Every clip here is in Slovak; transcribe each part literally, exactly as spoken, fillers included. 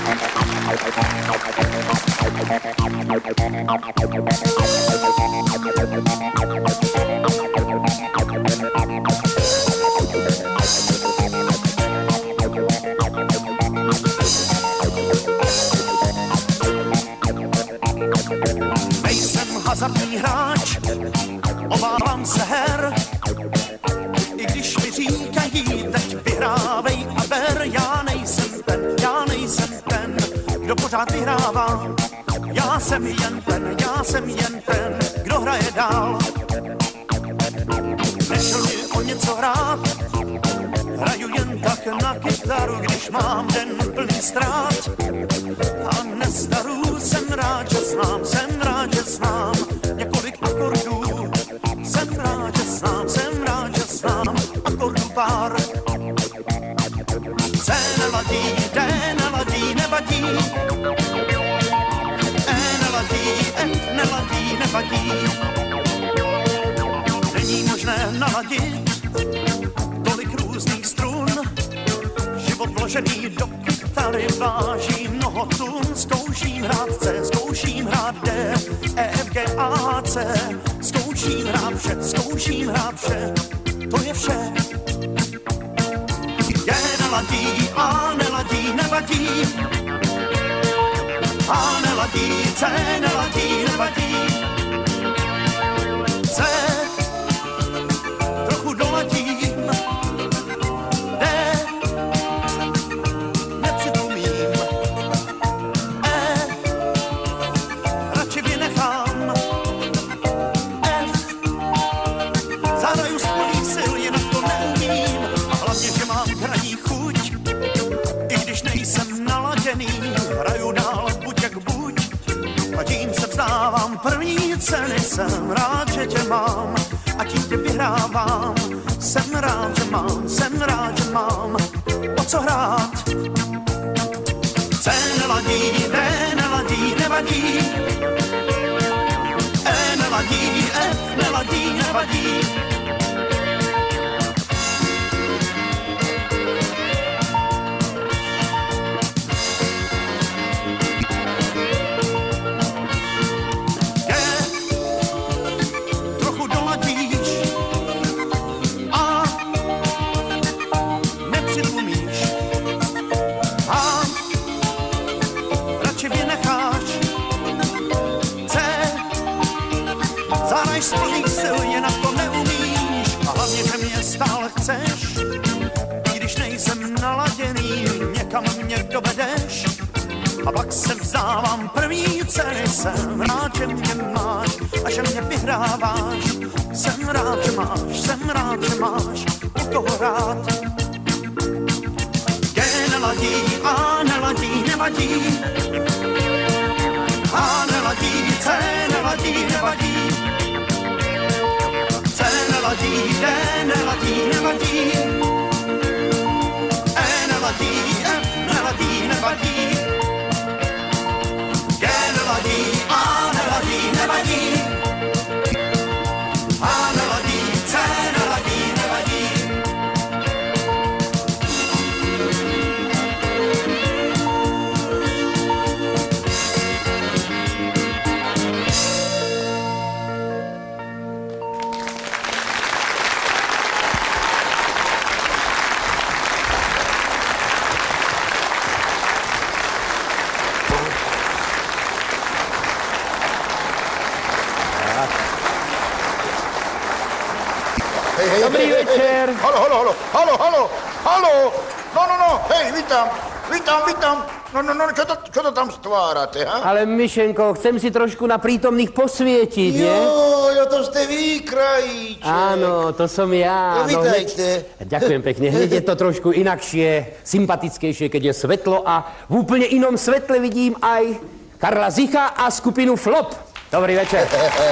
Nejsem hazardní hráč, obávám se her, i když mi říkají, teď vyhrávej a ber, já nejsem ten, já nejsem ten, kdo pořád vyhrává. Já jsem jen ten, já jsem jen ten, kdo hraje dál. Nešel mi o něco hrát, hraju jen tak na kytaru, když mám den plný ztrát. A nezdaru, jsem rád, že znám, jsem rád, že znám několik akordů. Jsem rád, že znám, jsem rád, že znám akordů pár. C neladí, D neladí, nevadí. E neladí, F neladí, nevadí. Není možné naladit tolik různých strun. Život vložený do kytary váží mnoho tun. Zkouším hrát C, zkouším hrát D, E, F, G, A, C. Zkouším hrát vše, zkouším hrát vše, to je vše. G neladí, A neladí, nevadí. A neladí, C neladí, nevadí. C trochu doladím, D nepřitlumím, E radši vynechám, F zahraju z plných sil, jinak to neumím. A hlavně, že mám k hraní chuť, i když nejsem naladěný, hraju dál buď jak buď. A tím se vzdávám první ceny, jsem rád, že tě mám a tím tě vyhrávám. Jsem rád, že mám, jsem rád, že mám o co hrát. C neladí, D neladí, nevadí. E neladí, F neladí, nevadí. Z plných sil, jinak to neumíš. A hlavně, že mě stále chceš, i když nejsem naladěný, někam mě dovedeš. A pak se vzdávám první ceny, jsem rád, že mě máš a že mě vyhráváš. Jsem rád, že máš, jsem rád, že máš u toho rád. G neladí, A neladí, nevadí. A neladí, C neladí, nevadí. C neladí, D neladí, nevadí. E neladí, F neladí, nevadí. G neladí, A neladí, nevadí. A neladí, C neladí, nevadí. Dobrý večer. Halo, halo, halo, halo, halo, halo. No, no, no, hej, vítam, vítam, vítam. No, no, no, čo to, čo to tam stvárate, ha? Ale, Myšenko, chcem si trošku na prítomných posvietiť, nie? Jo, jo, to ste vy, krajíček. Áno, to som ja. No, vítajte. Hneď, ďakujem pekne. Hneď je to trošku inakšie, sympatickejšie, keď je svetlo a v úplne inom svetle vidím aj Karla Zicha a skupinu Flop. Dobrý večer.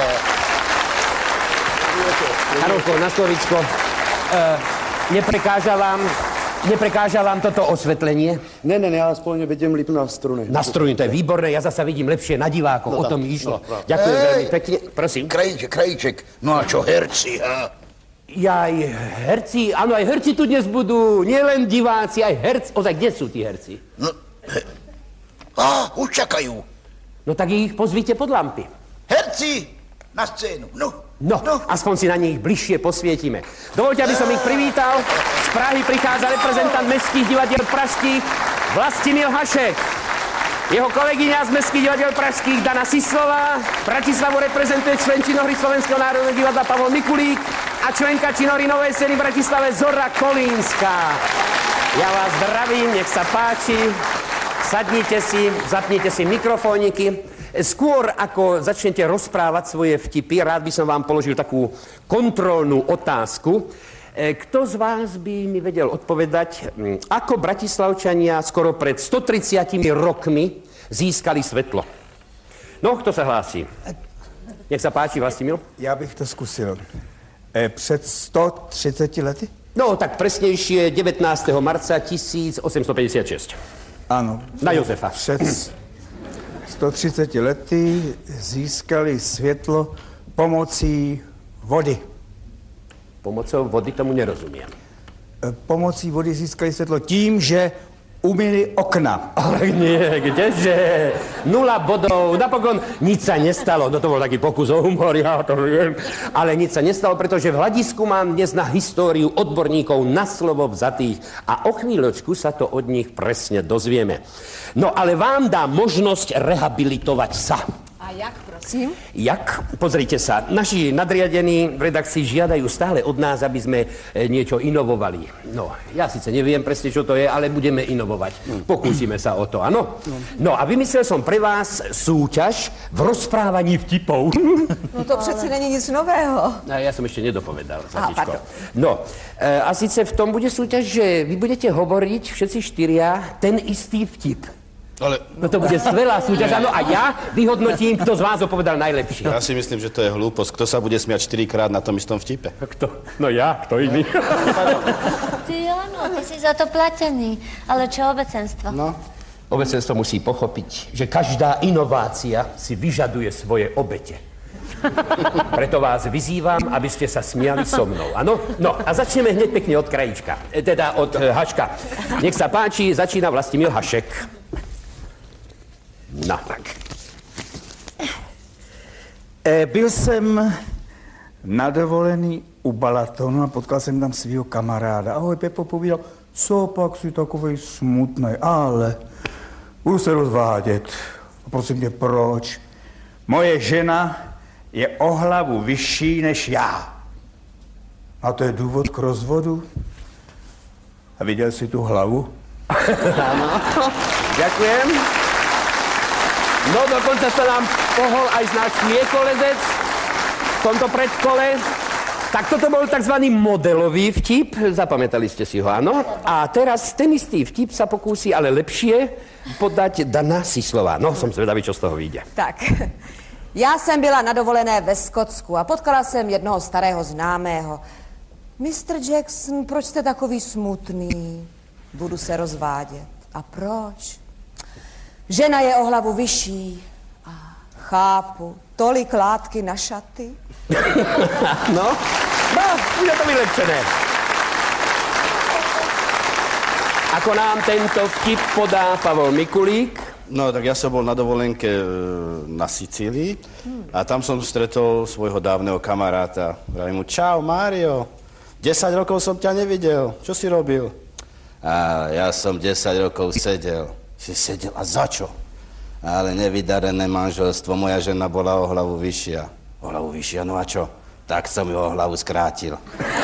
Karolko, na slovičko. E, neprekáža vám, neprekáža vám toto osvetlenie? Ne, ne, ne, já aspoň vidím líp na struny. Na struny, to je výborné, ja zasa vidím lepšie na divákov, no, o tom išlo. No, ďakujem Ej, veľmi pekne, prosím. Krajíček, krajíček, no a čo herci, ha? Jaj, herci, áno, aj herci tu dnes budú, nielen diváci, aj herci. Ozaj, kde sú tí herci? No, he, Á, už čakajú. No tak ich pozvíte pod lampy. Herci, na scénu, no. No, no, aspoň si na nich bližšie posvietime. Dovoľte, aby som ich privítal. Z Prahy prichádza reprezentant Mestských divadiel pražských Vlastimil Hašek. Jeho kolegyňa z Mestských divadiel pražských Dana Sislová. Bratislavu reprezentuje člen činohry Slovenského národného divadla Pavol Mikulík a členka činohry Novej scény v Bratislave Zora Kolínska. Ja vás zdravím, nech sa páči. Sadnite si, zapnite si mikrofóniky. Skôr ako začnete rozprávať svoje vtipy, rád by som vám položil takú kontrolnú otázku. Kto z vás by mi vedel odpovedať, ako Bratislavčania skoro pred stotridsiatimi rokmi získali svetlo? No, kto sa hlási? Nech sa páči, Vlastimil. Já bych to zkusil. E, před sto třiceti lety? No, tak presnejšie devätnásteho marca tisícosemstopäťdesiatšesť. Ano. Na Jozefa. Před sto třiceti lety získali světlo pomocí vody. Pomocou vody tomu nerozumiem. E, pomocí vody získali světlo tím, že umyli okna. Ale nie, kdeže? Nula bodov, napokon nič sa nestalo. No to bol taký pokus o humor, ja to viem. Ale nič sa nestalo, pretože v hľadisku mám dnes na históriu odborníkov na slovo vzatých. A o chvíľočku sa to od nich presne dozvieme. No ale vám dá možnosť rehabilitovať sa. A jak, prosím? Jak? Pozrite sa, naši nadriadení v redakcii žiadajú stále od nás, aby sme niečo inovovali. No, ja síce neviem presne, čo to je, ale budeme inovovať. Pokúsime sa o to, áno? No a vymyslel som pre vás súťaž v rozprávaní vtipov. No to přeci není nic nového. A ja som ešte nedopovedal, Zlatičko. No, a síce v tom bude súťaž, že vy budete hovoriť všetci štyria ten istý vtip. Ale... No to bude skvelá súťaž, áno, a ja vyhodnotím, kto z vás opovedal najlepšie. Ja si myslím, že to je hlúposť. Kto sa bude smiať štyrikrát na tom istom vtipe? Kto? No ja, kto iný? Ty áno, ty si za to platený. Ale čo obecenstvo? No, obecenstvo musí pochopiť, že každá inovácia si vyžaduje svoje obete. Preto vás vyzývam, aby ste sa smiali so mnou, áno? No, a začneme hneď pekne od krajíčka, teda od e, Haška. Nech sa páči, začína Vlastimil Hašek. No, tak. E, byl jsem na dovolený u Balatonu a potkal jsem tam svýho kamaráda. Ahoj, Pepo, povídal, co pak si takovej smutnej, ale budu se rozvádět. A prosím tě, proč? Moje žena je o hlavu vyšší než já. A to je důvod k rozvodu? A viděl jsi tu hlavu? Áno, ďakujem. No, dokonca sa nám pohol aj náš smiekolezec v tomto predkole. Tak toto bol tzv. Modelový vtip, zapamätali ste si ho, áno? A teraz ten istý vtip sa pokúsi, ale lepšie, podať Dana Sislová. No, som zvedavý, čo z toho vyjde. Tak, já jsem byla na dovolené ve Skotsku a potkala jsem jednoho starého známého. mister Jackson, proč jste takový smutný? Budu se rozvádět. A proč? Žena je o hlavu vyšší. A chápu, tolik látky na šaty. No, no, už je to vylepšené. Ako nám tento vtip podá Pavol Mikulík? No, tak ja som bol na dovolenke na Sicílii a tam som stretol svojho dávneho kamaráta. Vravím mu, čau, Mário, desať rokov som ťa nevidel, čo si robil? A ja som desať rokov sedel. Si sedel, a za čo? Ale nevydarené manželstvo, moja žena bola o hlavu vyššia. O hlavu vyššia, no a čo? Tak som ju o hlavu skrátil.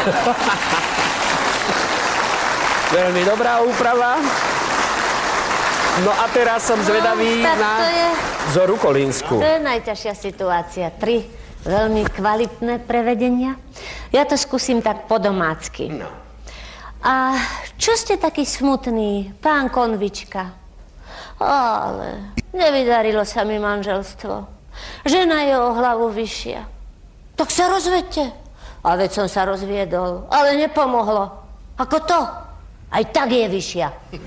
Veľmi dobrá úprava. No a teraz som zvedavý no, na je... Zoru Kolínsku. To je najťažšia situácia. Tri veľmi kvalitné prevedenia. Ja to skúsim tak po domácky. No. A čo ste taký smutný, pán Konvička? Ale nevydarilo sa mi manželstvo. Žena je o hlavu vyššia. Tak sa rozvedte. A veď som sa rozviedol, ale nepomohlo. Ako to? Aj tak je vyššia.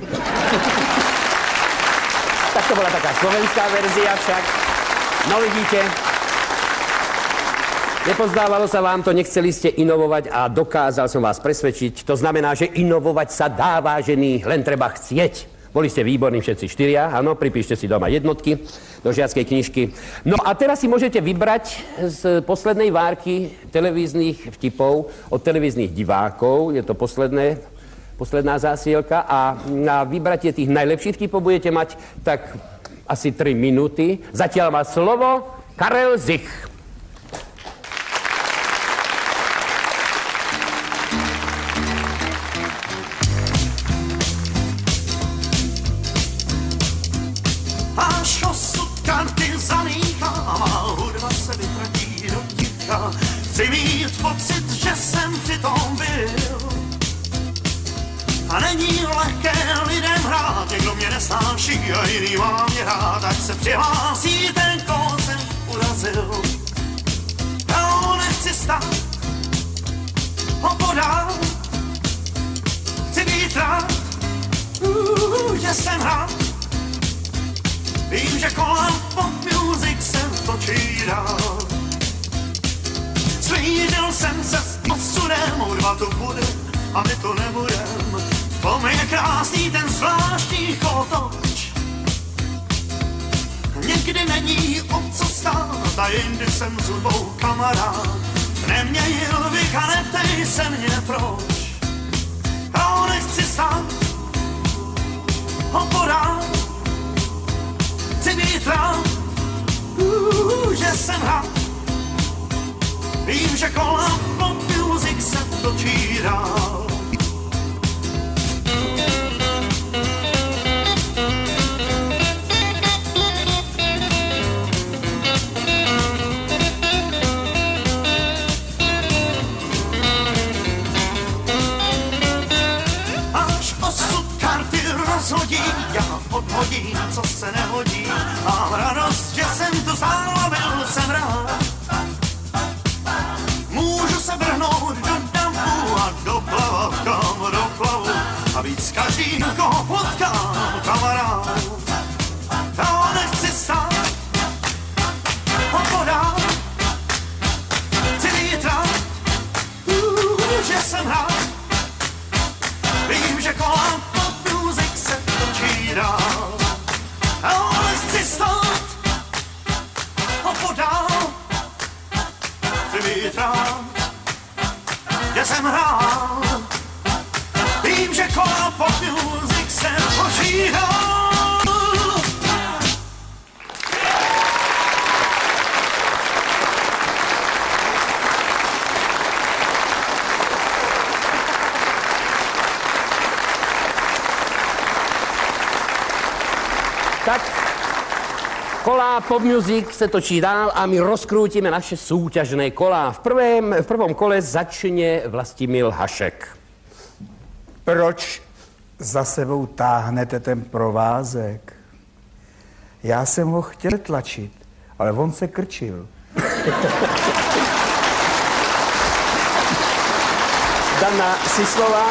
Tak to bola taká slovenská verzia však. No vidíte, nepozdávalo sa vám to, nechceli ste inovovať a dokázal som vás presvedčiť. To znamená, že inovovať sa dá, vážený, len treba chcieť. Boli ste výborní všetci štyria, áno, pripíšte si doma jednotky do žiackej knižky. No a teraz si môžete vybrať z poslednej várky televíznych vtipov od televíznych divákov. Je to posledné, posledná zásielka a na vybratie tých najlepších vtipov budete mať tak asi tri minúty. Zatiaľ má slovo Karel Zich. Až osud karty zamíchá, hudba se vytratí do ticha. Chci mít pocit, že jsem přitom byl. A není lehké lidem hrát, někdo mě nesnáší a jiný má mě rád. Ať se přihlásí ten, koho jsem urazil. Já nechci stát opodál, chci být rád, uh, že jsem rád. Vím, že kolem pop music se točí dál. Slídil jsem se s osudem, urva to bude a my to nebudem. V tom je krásný ten zvláštní kolotoč. Někdy není o co stát a jindy jsem s hudbou kamarád. Neměnil bych a neptej se mě proč. Já nechci stát opodál. Chci být rád, uh, že jsem rád. Vím, že kolem pop music se točí dál. Až osud karty rozhodí, já odhodím, co se nehodí. Mám radost, že jsem tu stál a byl jsem rád. Můžu se vrhnout do dampu a doplavat kam doplavu a víc každým, koho potkám, kamarád. Já nechci stát opodál, chci být rád, uh, že jsem rád. Vím, že kolem pop music se točí dál. Já nechci stát opodál, chci být rád, že jsem rád. Vím, že kolem pop music se točí dál. Tak, kolá Pop Music se točí dál a my rozkrútime naše súťažné kolá. V, prvém, v prvom kole začne Vlastimil Hašek. Proč za sebou táhnete ten provázek? Já jsem ho chtěl tlačit, ale on se krčil. Dana Sislová.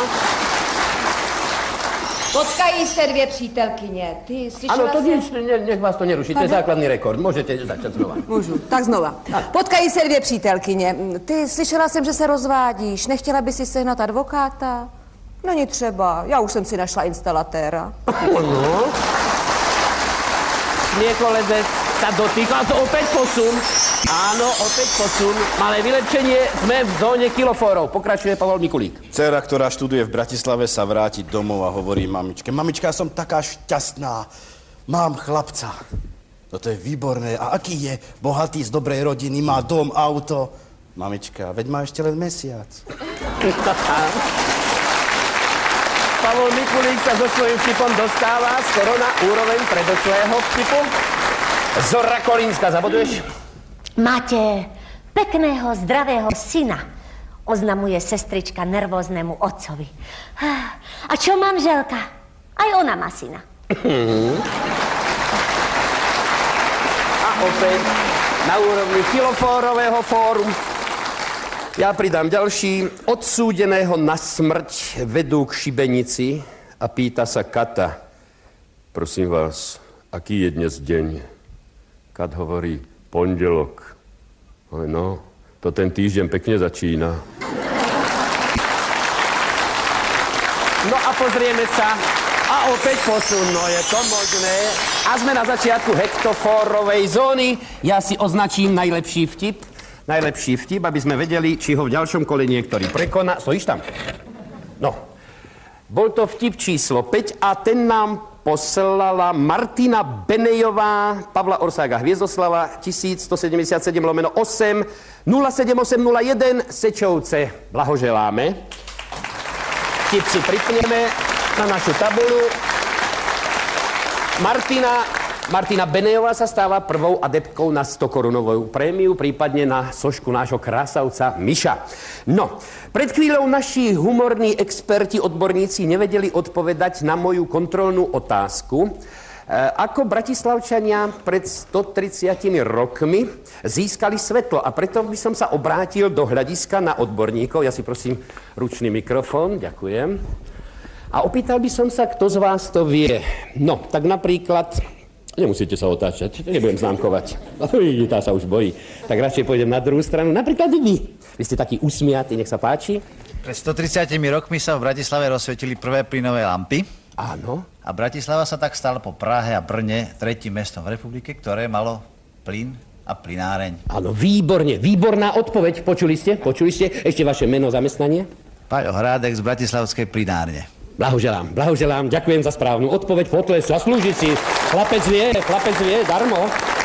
Potkají se dvě přítelkyně. Ty slyšela Ano, to jsem... nic, ne, nech vás to neruší, to je základní rekord. Můžete začít znova. Můžu, tak znova. Potkají se dvě přítelkyně. Ty slyšela jsem, že se rozvádíš. Nechtěla by si sehnat advokáta? Není třeba, já už jsem si našla instalatéra. No. Smiekolezec sa dotýka, to opäť posun. Áno, opäť posun. Malé vylepšenie, sme v zóne kilofórov. Pokračuje Pavol Mikulík. Dcera, ktorá študuje v Bratislave, sa vráti domov a hovorí mamičke: Mamička, ja som taká šťastná. Mám chlapca. No to je výborné. A aký je? Bohatý, z dobrej rodiny, má dom, auto. Mamička, veď má ešte len mesiac. Pavol Mikulík sa so svojím vtipom dostáva skoro na úroveň predošlého vtipu. Zora Kolínska, zaboduješ? Máte pekného, zdravého syna, oznamuje sestrička nervóznemu otcovi. A čo manželka? Aj ona má syna. A opäť na úrovni kilofórového fóru. Ja pridám ďalší. Odsúdeného na smrť vedú k šibenici a pýta sa kata: Prosím vás, aký je dnes deň? Kat hovorí: pondelok. Ale no, to ten týždeň pekne začína. No a pozrieme sa A opäť posun, no je to možné. A sme na začiatku hektofórovej zóny. Ja si označím najlepší vtip. Najlepší vtip, aby sme vedeli, či ho v ďalšom kole niektorý prekoná. Stojíš tam? No. Bol to vtip číslo päť a ten nám poslala Martina Benejová, Pavla Orsága Hviezdoslava, tisíc sto sedemdesiatsedem lomeno osem nula sedem osem nula jeden Sečovce. Blahoželáme. Vtip si pripneme na našu tabulu. Martina, Martina Benejová sa stáva prvou adeptkou na sto korunovú prémiu, prípadne na sošku nášho krásavca Miša. No, pred chvíľou naši humorní experti, odborníci nevedeli odpovedať na moju kontrolnú otázku. E, ako Bratislavčania pred stotridsiatimi rokmi získali svetlo? A preto by som sa obrátil do hľadiska na odborníkov. Ja si prosím ručný mikrofón, ďakujem. A opýtal by som sa, kto z vás to vie. No, tak napríklad, nemusíte sa otáčať, nebudem známkovať. Tá sa už bojí. Tak radšej pôjdem na druhú stranu. Napríklad vy. Vy ste taký usmiatý, nech sa páči. Pred stotridsiatimi rokmi sa v Bratislave rozsvietili prvé plynové lampy. Áno. A Bratislava sa tak stala po Prahe a Brne tretím mestom v republike, ktoré malo plyn a plynáreň. Áno, výborne, výborná odpoveď. Počuli ste? Počuli ste? Ešte vaše meno, zamestnanie? Paľo Hrádek z Bratislavskej plynárne. Blahoželám, blahoželám, ďakujem za správnu odpoveď, potles, zaslúži si. Chlapec vie, chlapec vie, darmo.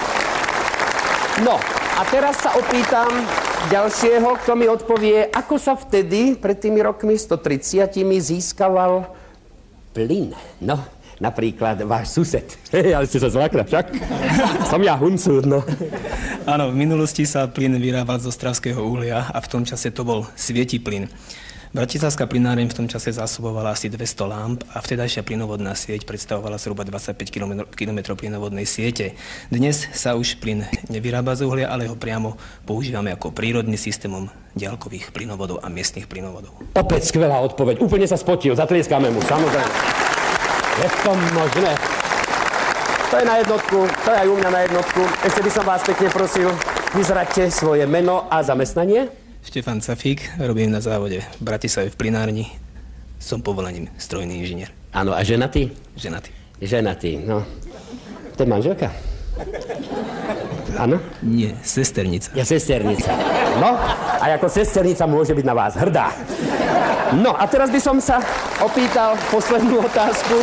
No, a teraz sa opýtam ďalšieho, kto mi odpovie, ako sa vtedy, pred tými rokmi stotridsiatimi, získaval plyn. No, napríklad váš sused. Hej, ale ste sa zlákli, však? Som ja Huncúr, no. Áno, v minulosti sa plyn vyrábal zo stravského uhlia a v tom čase to bol svietí plyn. Bratislavská plynáreň v tom čase zásobovala asi dvesto lámp a vtedajšia plynovodná sieť predstavovala zhruba dvadsaťpäť kilometrov plynovodnej siete. Dnes sa už plyn nevyrába z uhlia, ale ho priamo používame ako prírodný systémom diaľkových plynovodov a miestnych plynovodov. Opäť skvelá odpoveď. Úplne sa spotil. Zatlieskáme mu, samozrejme. Je to možné. To je na jednotku, to je aj u mňa na jednotku. Ešte by som vás pekne prosil, vyzraďte svoje meno a zamestnanie. Štefan Cafík, robím na závode v Bratislave v plynárni. Som povolaním strojný inžinier. Áno, a ženatý? Ženatý. Ženatý, no. To je manželka? Áno? Nie, sesternica. Ja sesternica. No, a ako sesternica môže byť na vás hrdá. No, a teraz by som sa opýtal poslednú otázku.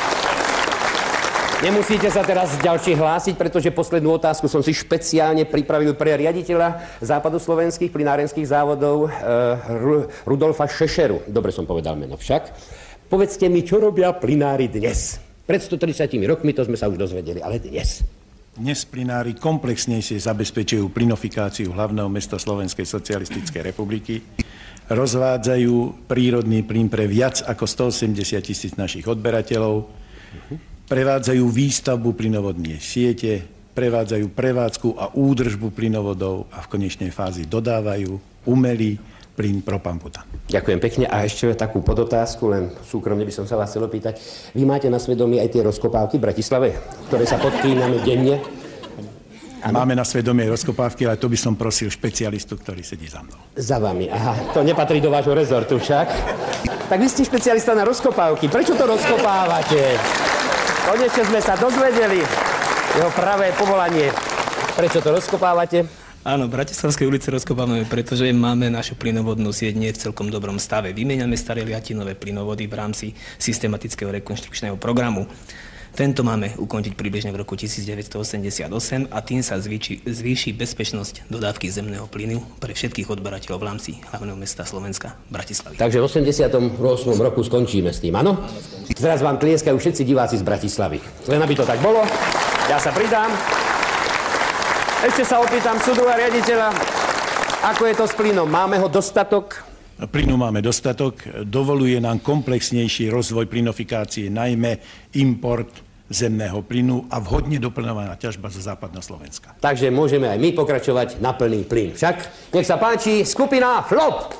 Nemusíte sa teraz ďalšie hlásiť, pretože poslednú otázku som si špeciálne pripravil pre riaditeľa západoslovenských plynárenských závodov eh, Rudolfa Šešeru. Dobre som povedal meno však. Povedzte mi, čo robia plynári dnes? Pred stotridsiatimi rokmi to sme sa už dozvedeli, ale dnes. Dnes plynári komplexnejšie zabezpečujú plynofikáciu hlavného mesta Slovenskej socialistickej republiky. Rozvádzajú prírodný plyn pre viac ako stoosemdesiat tisíc našich odberateľov. Uh-huh. Prevádzajú výstavbu plynovodnej siete, prevádzajú prevádzku a údržbu plynovodov a v konečnej fázi dodávajú umelý plyn propan-butan. Ďakujem pekne a ešte takú podotázku, len súkromne by som sa vás chcel opýtať. Vy máte na svedomí aj tie rozkopávky v Bratislave, ktoré sa podklíňame denne? Ano. Máme na svedomie rozkopávky, ale to by som prosil špecialistu, ktorý sedí za mnou. Za vami, aha, to nepatrí do vášho rezortu však. Tak vy ste špecialista na rozkopávky, prečo to rozkopávate? Konečne sme sa dozvedeli jeho pravé povolanie. Prečo to rozkopávate? Áno, Bratislavské ulice rozkopávame, pretože máme našu plynovodnú sieť nie v celkom dobrom stave. Vymieňame staré liatinové plynovody v rámci systematického rekonštrukčného programu. Tento máme ukončiť približne v roku devätnásťstoosemdesiatosem a tým sa zvýši, zvýši bezpečnosť dodávky zemného plynu pre všetkých odberateľov v rámci hlavného mesta Slovenska, Bratislavy. Takže v osemdesiatom ôsmom roku skončíme s tým, áno? Teraz vám tlieskajú všetci diváci z Bratislavy. Len aby to tak bolo, ja sa pridám. Ešte sa opýtam súdu a riaditeľa, ako je to s plynom? Máme ho dostatok? Plynu máme dostatok, dovoluje nám komplexnejší rozvoj plynofikácie, najmä import zemného plynu a vhodne doplňovaná ťažba zo západného Slovenska. Takže môžeme aj my pokračovať na plný plyn. Však, nech sa páči, skupina Flop!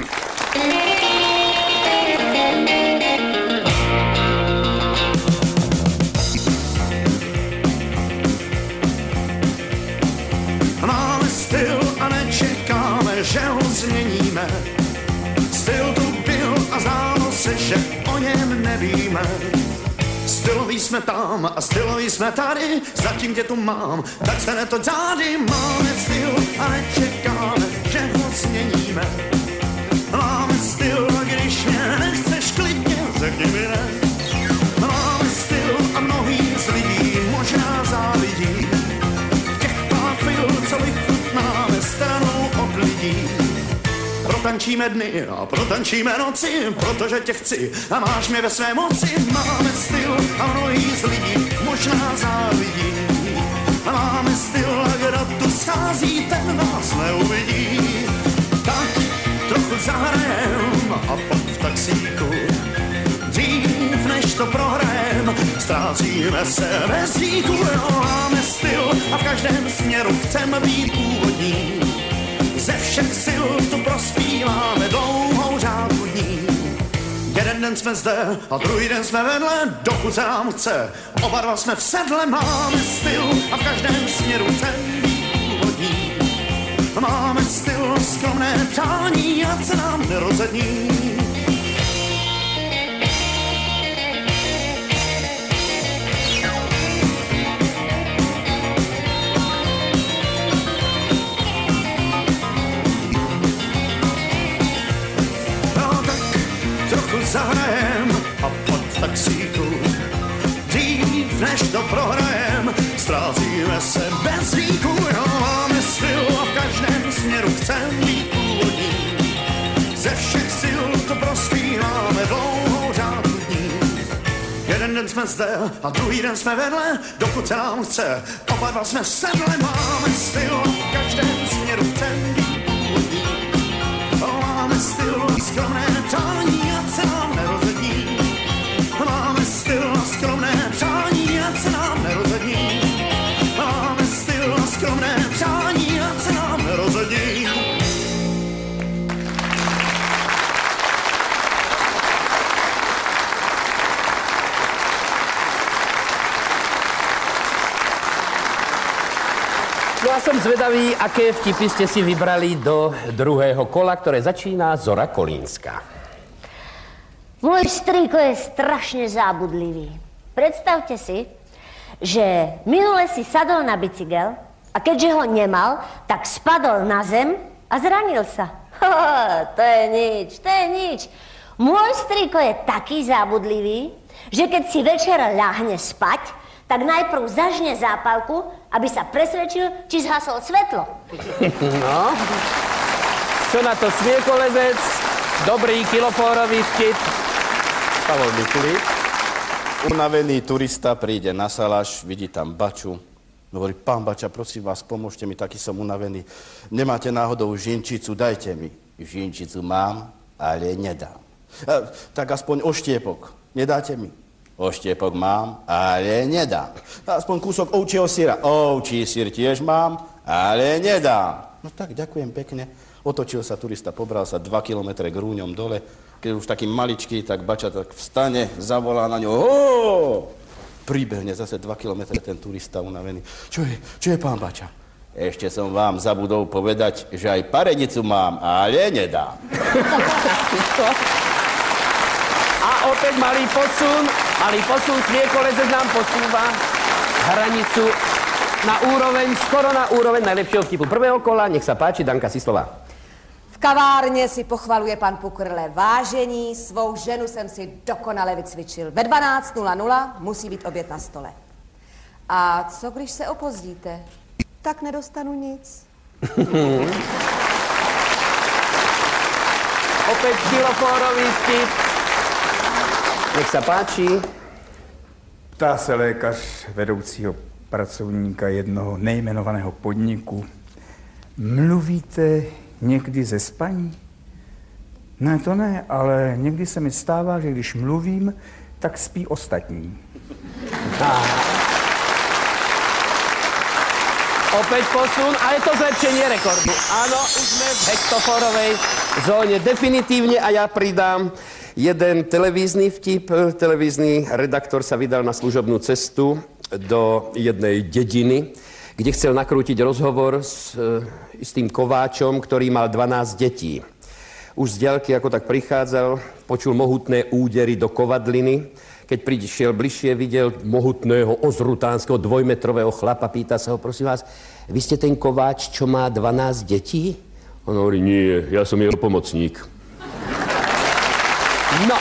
Máme styl a nečekáme, že ho změníme. Styl tu byl a zdálo se, že o něm nevíme. styloví jsme tam a styloví jsme tady, zatím tě tu mám, tak se neto zády. Máme styl a nečekáme, že ho změníme. Máme styl a když mě nechceš klidně, řekni mi ne. Máme styl a mnohý z lidí možná závidí. Těch pár fil, co vychutnáme stranou od lidí. Protančíme dny a protančíme noci, protože tě chci a máš mě ve své moci. Máme styl a mnohý z lidí možná závidí. A máme styl a kdo tu schází, ten nás neuvidí. Tak trochu zahrajem a pak v taxíku. Dřív než to prohrajem, ztrácíme se bez díku. Jo, máme styl a v každém směru chceme být úvodní. Ze všech sil tu prospíváme dlouhou řádku dní. Jeden den jsme zde a druhý den jsme vedle, dokud se nám chce. Oba dva jsme v sedle, máme styl a v každém směru chceme být úvodní. Máme styl, skromné přání, ať se nám nerozední. Zahrajem a pod taxíku. Dřív než to prohrajem, ztrácíme se bez díku. Jo, máme styl a v každém směru chcem být původní. Ze všech sil to prospíváme dlouhou řádku dní. Jeden den jsme zde a druhý den jsme vedle, dokud se nám chce. Oba dva jsme v sedle, máme styl a v každém směru chcem být původní. Máme styl a skromné přání, ať se nám nerozední. Máme styl a skromné přání, ať se nám nerozední. Máme styl a skromné přání, ať se nám nerozední. No a som zvedavý, aké vtipy ste si vybrali do druhého kola, ktoré začína Zora Kolínska. Môj strýko je strašne zábudlivý. Predstavte si, že minule si sadol na bicykel a keďže ho nemal, tak spadol na zem a zranil sa. To je nič, to je nič. Môj strýko je taký zábudlivý, že keď si večer ľahne spať, tak najprv zažne zápalku, aby sa presvedčil, či zhasol svetlo. No, čo na to smiekolezec, dobrý kilofórový vtip. Pavol Mikulík. Unavený turista príde na saláš, vidí tam Baču. Hovorí, pán Bača, prosím vás, pomôžte mi, taký som unavený. Nemáte náhodou žinčicu, dajte mi. Žinčicu mám, ale nedám. E, tak aspoň oštiepok, nedáte mi? Oštiepok mám, ale nedám. Aspoň kúsok ovčieho syra. Ovčí syr tiež mám, ale nedám. No tak, ďakujem pekne. Otočil sa turista, pobral sa dva kilometre grúňom dole. Keď už taký maličký, tak Bača tak vstane, zavolá na ňo. Ó! Príbehne zase dva kilometre ten turista unavený. Čo je, čo je, pán Bača? Ešte som vám zabudol povedať, že aj parenicu mám, ale nedám. A opäť malý posun, malý posun, smiekolezec nám posúva hranicu na úroveň, skoro na úroveň najlepšieho vtipu prvého kola. Nech sa páči, Danka Sislova. V kavárně si pochvaluje pan Pukrle. Vážení, svou ženu jsem si dokonale vycvičil. Ve dvanáct nula nula musí být oběd na stole. A co když se opozdíte? Tak nedostanu nic. Opäť kilofórový vtip. Nech sa páči. Ptá se lékař vedoucího pracovníka jednoho nejmenovaného podniku. Mluvíte někdy ze spaní? Ne, to ne, ale někdy se mi stává, že když mluvím, tak spí ostatní. Opäť posun a je to zlepšenie rekordu. Áno, už sme v hektofórovej zóne definitívne a ja pridám jeden televízny vtip. Televízny redaktor sa vydal na služobnú cestu do jednej dediny, kde chcel nakrútiť rozhovor s e, istým kováčom, ktorý mal dvanásť detí. Už z diaľky, ako tak prichádzal, počul mohutné údery do kovadliny. Keď prišiel bližšie, videl mohutného, ozrutánskeho, dvojmetrového chlapa. Pýta sa ho, prosím vás, vy ste ten kováč, čo má dvanásť detí? On hovorí, nie, ja som jeho pomocník. No.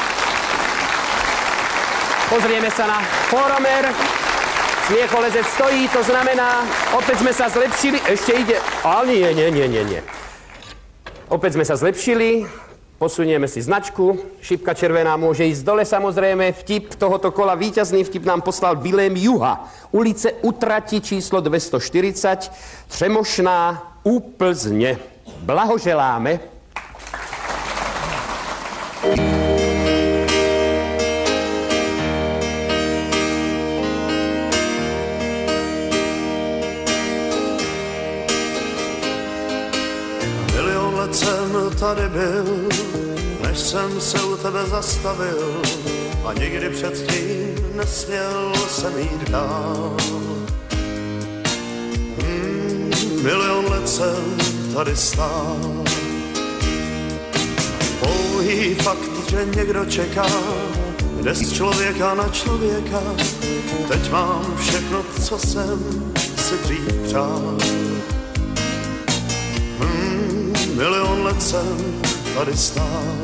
Pozrieme sa na fóromer. Smiecholezec stojí, to znamená, opäť sme sa zlepšili. Ešte ide, ale nie, nie, nie, nie, nie. Opäť sme sa zlepšili. Posunieme si značku, šipka červená môže ísť dole, samozrejme. Vtip tohoto kola, víťazný vtip nám poslal Vilém Juha. Ulice Utrati číslo dvestoštyridsať, Třemošná u Plzne. Blahoželáme. Milion let jsem tady byl, než jsem se u tebe zastavil a nikdy předtím nesměl jsem jít dál. Hmm, milion let jsem tady stál. Pouhý fakt, že někdo čeká, jde z člověka na člověka. Teď mám všechno, co jsem si dřív přál. Hmm, milion let jsem tady stál.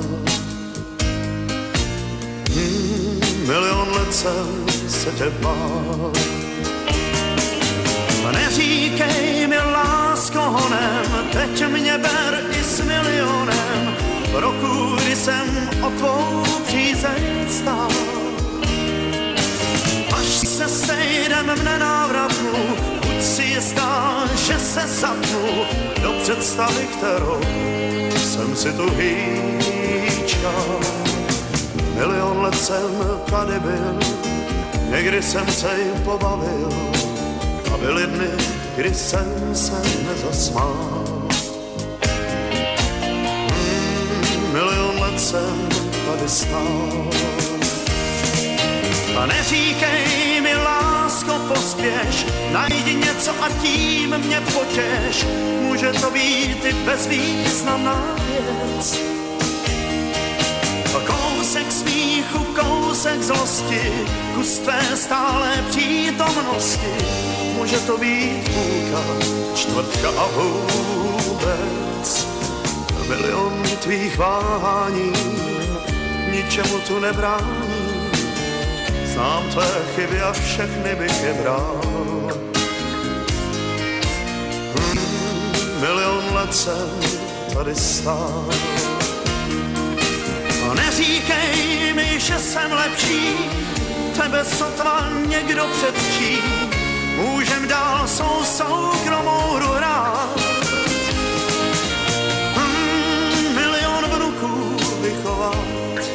Hmm, milion let jsem se tě bál. Neříkej mi, lásko, honem, teď mě ber i s milionem. V roku, kdy jsem o tvou přízeň stál. Až se sejdem v nenávratnu, buď si jistá, že se zatnu do představy, kterou jsem si tu hýčkal. Milion let jsem tady byl, někdy jsem se jim pobavil a byly dny, kdy jsem se nezasmál. Hmm, milion let jsem tady stál. A neříkej mi, lásko, pospěš, najdi něco a tím mě potěš. Může to být i bezvýznamná věc. Kousek smíchu, kousek zlosti, kus tvé stálé přítomnosti. Může to být půlka, čtvrtka a vůbec. Milion tvých váhání ničemu tu nebrání. Znám tvé chyby a všechny bych je bral. Hmm, milion let jsem tady stál. A neříkej mi, že jsem lepší, tebe sotva někdo předčí. Můžem dál svou soukromou hru hrát. Hmm, milion vnuků vychovat.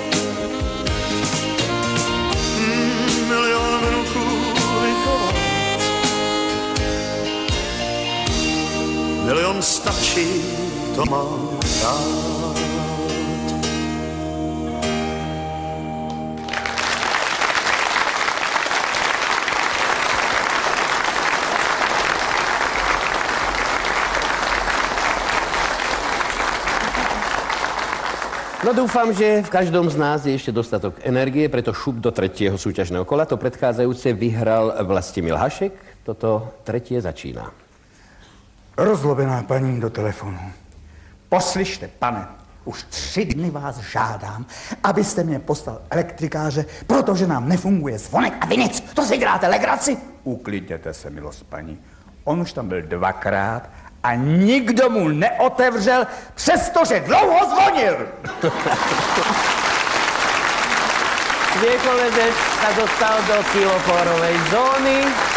Hmm, milion vnuků vychovat. Milion stačí, to mám rád. No dúfam, že v každom z nás je ešte dostatok energie, preto šup do tretieho súťažného kola. To predchádzajúce vyhral Vlastimil Hašek, toto tretie začína. Rozlobená paní do telefonu. Poslyšte, pane, už tři dny vás žádám, abyste mě poslal elektrikáře, protože nám nefunguje zvonek a vy nic. To si děláte legraci? Uklidněte se, milost paní. On už tam byl dvakrát a nikdo mu neotevřel, přestože dlouho zvonil. Smiecholezec sa dostal do kiloforovej zóny.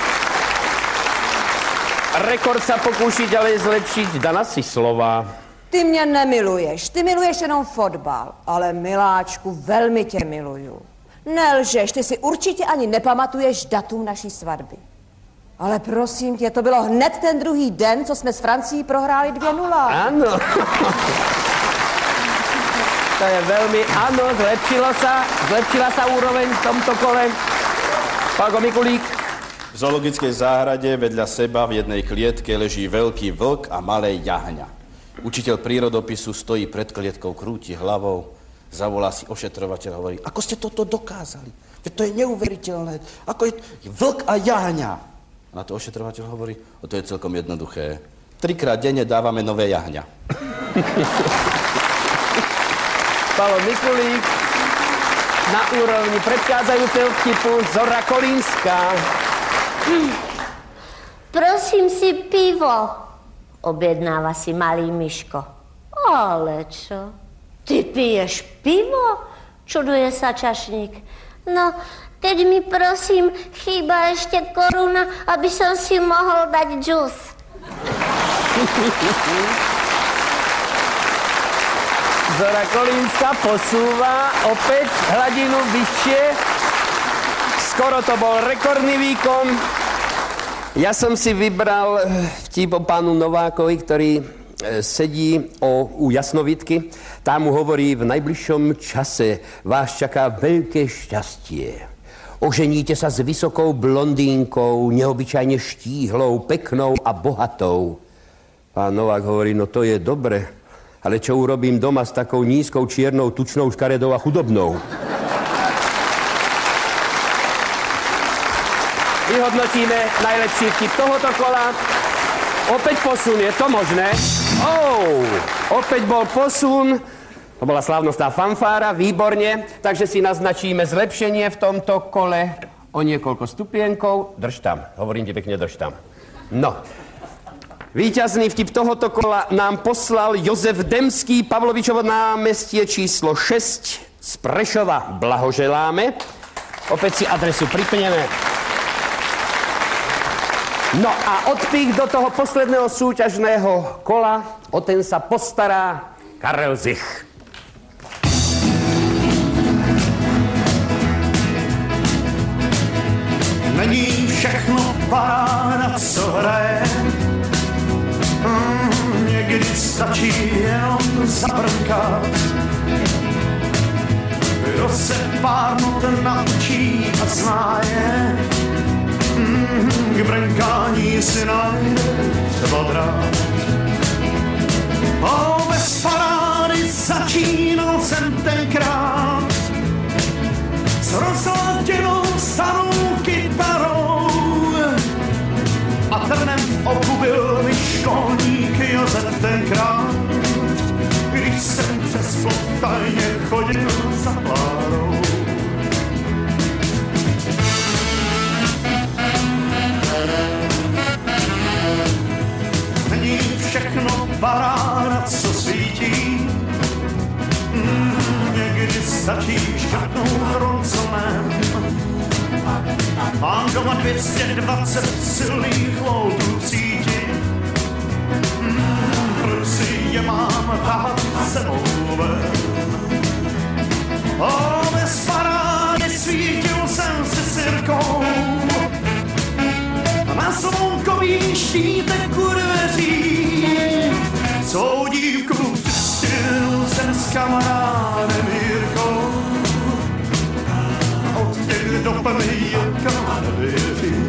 Rekord sa pokúši ďalej zlepšiť Dana Sislová. Ty mě nemiluješ, ty miluješ jenom fotbal, ale miláčku, velmi tě miluju. Nelžeš, ty si určitě ani nepamatuješ datum naší svatby. Ale prosím tě, to bylo hned ten druhý den, co jsme s Francií prohráli dvě nula. Áno. To je veľmi, áno, zlepšilo sa, zlepšila sa úroveň v tomto kole. Páko Mikulík. V zoologickej záhrade vedľa seba v jednej klietke leží veľký vlk a malé jahňa. Učiteľ prírodopisu stojí pred klietkou, krúti hlavou, zavolá si ošetrovateľ a hovorí, ako ste toto dokázali? Veď to je neuveriteľné. Ako je vlk a jahňa. A na to ošetrovateľ hovorí, o to je celkom jednoduché. Trikrát denne dávame nové jahňa. Pavol Mikulík na úrovni predchádzajúceho vtipu Zora Kolínska. Prosím si pivo, objednáva si malý Miško. Ale čo? Ty piješ pivo? Čuduje sa čašník. No, keď mi prosím chýba ešte koruna, aby som si mohol dať džus. Zora Kolínska posúva opäť hladinu vyššie. Skoro to bol rekordný výkon. Ja som si vybral vtip o pánu Novákovi, ktorý sedí o, u Jasnovitky. Tá mu hovorí, v najbližšom čase vás čaká veľké šťastie. Oženíte sa s vysokou blondínkou, neobyčajne štíhlou, peknou a bohatou. Pán Novák hovorí, no to je dobre, ale čo urobím doma s takou nízkou, čiernou, tučnou, škaredou a chudobnou? Vyhodnotíme najlepší vtip tohoto kola. Opäť posun, je to možné? Oh, opäť bol posun. To bola slávnostná fanfára, výborne. Takže si naznačíme zlepšenie v tomto kole o niekoľko stupienkov. Drž tam, hovorím ti pekne, drž tam. No, víťazný vtip tohoto kola nám poslal Jozef Demský, Pavlovičovo námestie číslo šesť z Prešova. Blahoželáme. Opäť si adresu pripneme. No a odpich do toho posledného súťažného kola, o ten sa postará Karel Zich. Není všechno paráda, co hraje. Mm, někdy stačí jenom zabrnkat. Kdo se pár not naučí a zná je, k brnkání si najde třeba drát. O, bez parády začínal jsem tenkrát s rozladěnou starou kytarou a trnem v oku byl mi školník Josef tenkrát, když jsem přes plot tajně chodil za Klárou. Není všechno paráda, co svítí. Mm, někdy stačí škrtnout ronconem. Mám doma dvě stě dvacet silných loutů cítí. Mm, proč si je mám tahat sebou ven? O, bez parády svítil jsem si cirkou. Na slunkový štítek u dveří svou dívku přistil jsem s kamarádem Jirkou. Od těch do plný Jirka nevěří.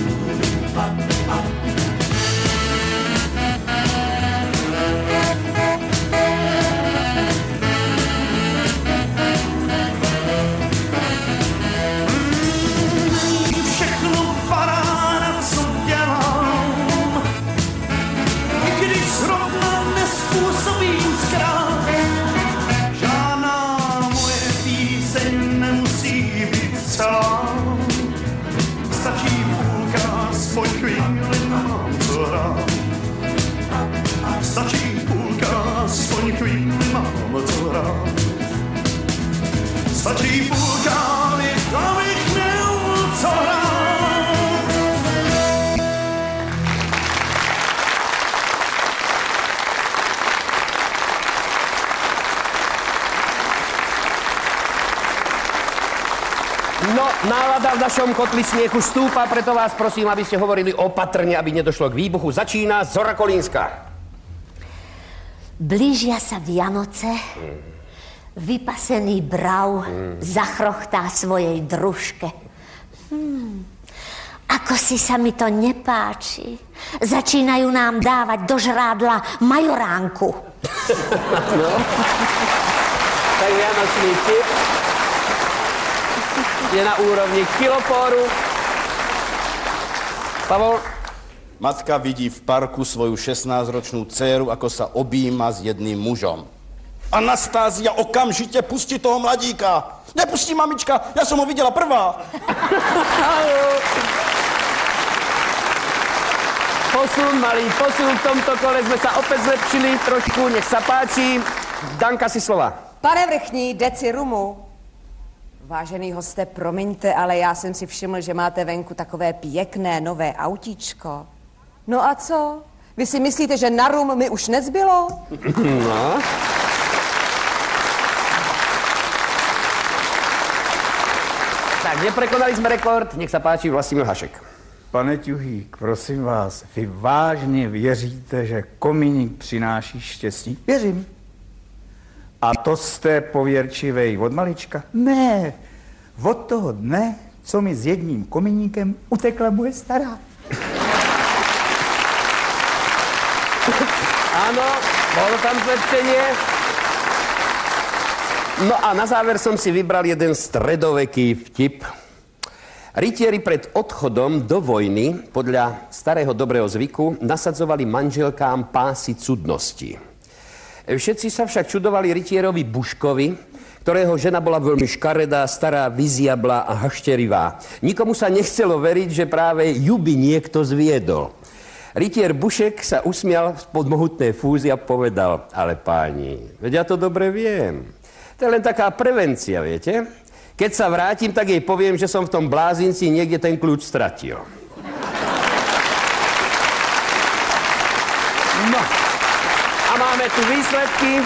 Stačí půlka, aspoň chvíli mám co rád. Stačí půlka, abych měl co rád. No, nálada v našom kotli smiechu stúpa, preto vás prosím, aby ste hovorili opatrne, aby nedošlo k výbuchu. Začína Zora Kolínska. Blížia sa Vianoce, vypasený brav zachrochtá svojej družke. Hmm. Ako si sa mi to nepáči. Začínajú nám dávať do žrádla majoránku. No. Tak vianočný vtip. je na úrovni kilofóru. Pavol? Matka vidí v parku svoju šestnásťročnú dcéru, ako sa objíma s jedným mužom. Anastázia okamžite pustí toho mladíka. Nepustí, mamička, ja som ho videla prvá. Posun, malý posun, v tomto kole sme sa opäť zlepšili trošku, nech sa páči. Danka, si slova. Pane vrchní, deci rumu. Vážený hoste, promiňte, ale já jsem si všiml, že máte venku takové pěkné nové autíčko. No a co? Vy si myslíte, že na rum mi už nezbylo? No. Tak, neprekonali jsme rekord, nech sa páči, Vlastimil Hašek. Pane Ťuhík, prosím vás, vy vážně věříte, že komíník přináší štěstí? Věřím. A to jste pověrčivej od malička? Ne, od toho dne, co mi s jedním komíníkem utekla moje stará. Áno, bolo tam zlepšenie. No a na záver som si vybral jeden stredoveký vtip. Rytieri pred odchodom do vojny podľa starého dobrého zvyku nasadzovali manželkám pásy cudnosti. Všetci sa však čudovali rytierovi Buškovi, ktorého žena bola veľmi škaredá, stará, vyziabla a hašterivá. Nikomu sa nechcelo veriť, že práve ju by niekto zviedol. Rytier Bušek sa usmial spod mohutnej fúzy a povedal: ale páni, veď ja to dobre viem. To je len taká prevencia, viete? Keď sa vrátim, tak jej poviem, že som v tom blázinci niekde ten kľúč stratil. No. A máme tu výsledky.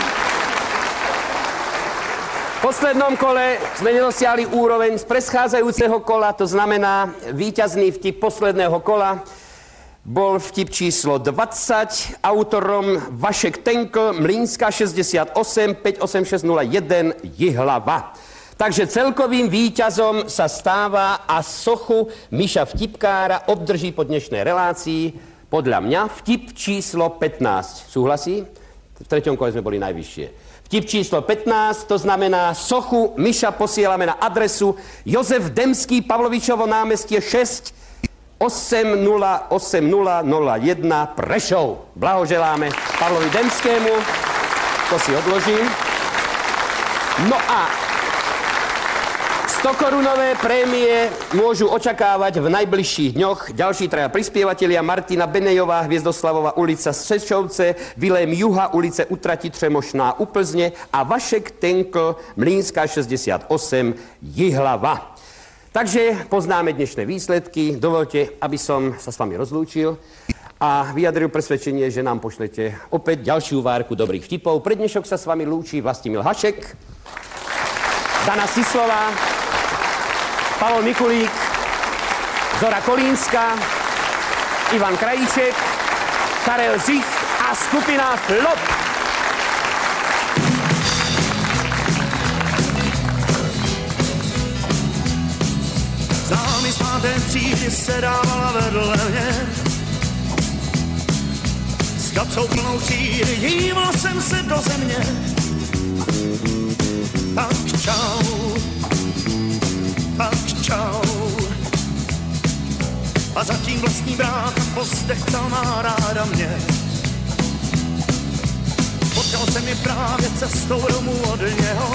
V poslednom kole sme nedosiahli úroveň z preschádzajúceho kola, to znamená víťazný vtip posledného kola bol vtip číslo dvadsať, autorom Vašek Tenkl, Mlýnska šesťdesiatosem, päť osem šesť nula jeden, Jihlava. Takže celkovým víťazom sa stáva a sochu Miša Vtipkára obdrží po dnešnej relácii podľa mňa vtip číslo pätnásť. Súhlasí? V treťom kole sme boli najvyššie. Vtip číslo pätnásť, to znamená sochu Miša posielame na adresu Jozef Demský, Pavlovičovo námestie šesť, osem nula osem nula nula jeden, Prešov. Blahoželáme Pavlovi Demskému. To si odložím. No a stokorunové prémie môžu očakávať v najbližších dňoch ďalší traja prispievatelia: Martina Benejová, Hviezdoslavová ulica Sečovce, Vilém Juha, ulice Utrati Třemošná u Plzne a Vašek Tenkl, Mlýnska šesťdesiatosem, Jihlava. Takže poznáme dnešné výsledky. Dovolte, aby som sa s vami rozlúčil a vyjadril presvedčenie, že nám pošlete opäť ďalšiu várku dobrých vtipov. Pre dnešok sa s vami lúči Vlastimil Hašek, Dana Sislová, Pavol Mikulík, Zora Kolínska, Ivan Krajíček, Karel Zich a skupina Flop. Známý z páté třídy se dávala vedle mě. S kapsou plnou třídy díval jsem se do země. Tak čau, tak čau. A zatím vlastní brácha postechcal má ráda mě. Potkal jsem je právě cestou domů od něho.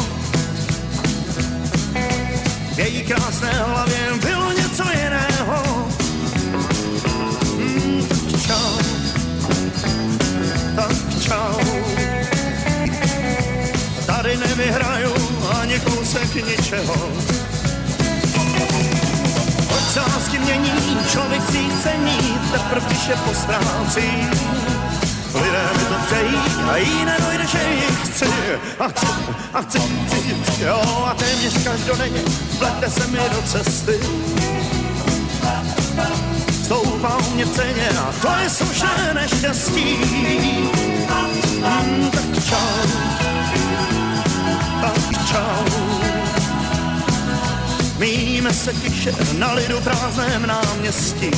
V její krásné hlavě bylo něco jiného. Mm, tak čau, tak čau. Tady nevyhraju ani kousek ničeho. Proč se lásky mění, člověk si jich cení, teprv když je postrácí. Lidé mi to přejí a jí nedojde, že jich chci. A chci, a chci, chci, chci, jo, a téměř každodenně plete se mi do cesty. Stoupá u mě v ceně a to je slušné neštěstí. Mm, tak čau, tak čau. Míme se tiše na lidu prázdném náměstí.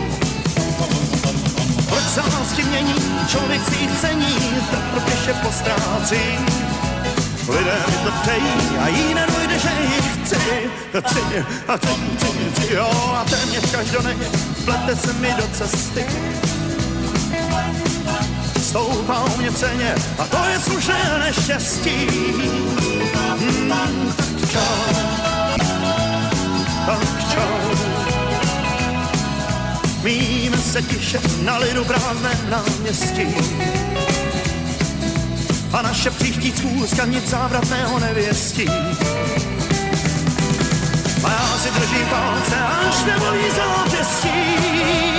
Proč se lásky mění, člověk si jich cení, teprv když je postrácí. V lidé mi to přejí a jí nedojde, že jich chci. Chci a chci, chci, chci, jo, a téměř každodenně plete se mi do cesty. Stoupá u mě ceně a to je slušné neštěstí. Hmm, tak čau, tak čau. Míme se tiše na lidu prázdném náměstí. A naše příští schůzka nic závratného nevěstí. A já si držím palce, až nebolí zápěstí.